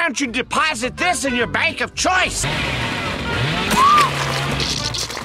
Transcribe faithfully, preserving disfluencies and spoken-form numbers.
don't you deposit this in your bank of choice?